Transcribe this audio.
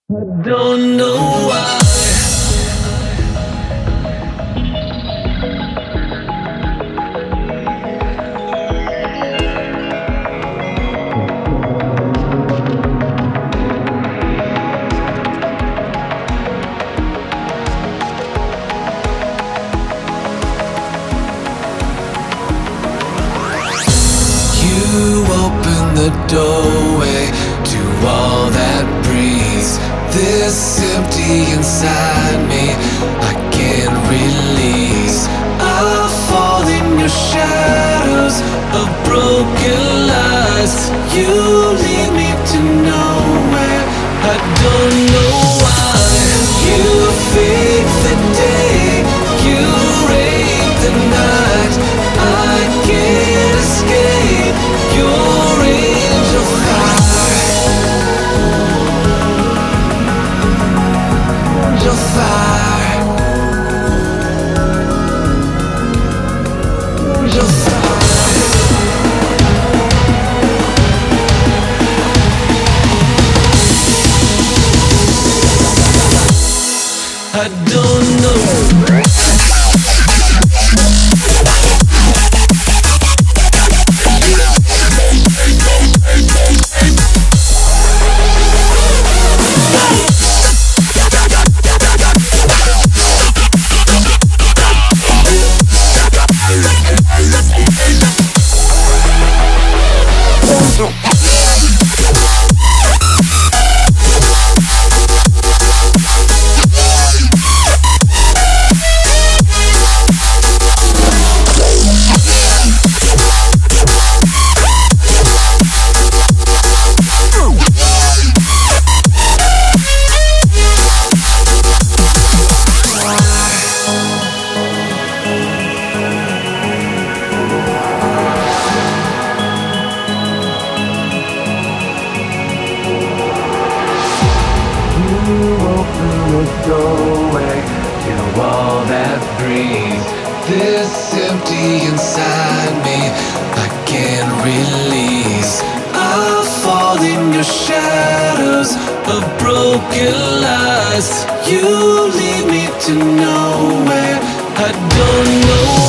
I don't know why. You open the doorway to all that breathes. This empty inside me, I can't release. I fall in your shadows of broken lies. You lead me to nowhere, I don't know why. You fade the day, you rape the night. I can't escape your angel fire. Angel fire. Angel fire. I don't know. Doorway to all that breathes. This empty inside me, I can't release. I fall in your shadows of broken lies. You lead me to nowhere, I don't know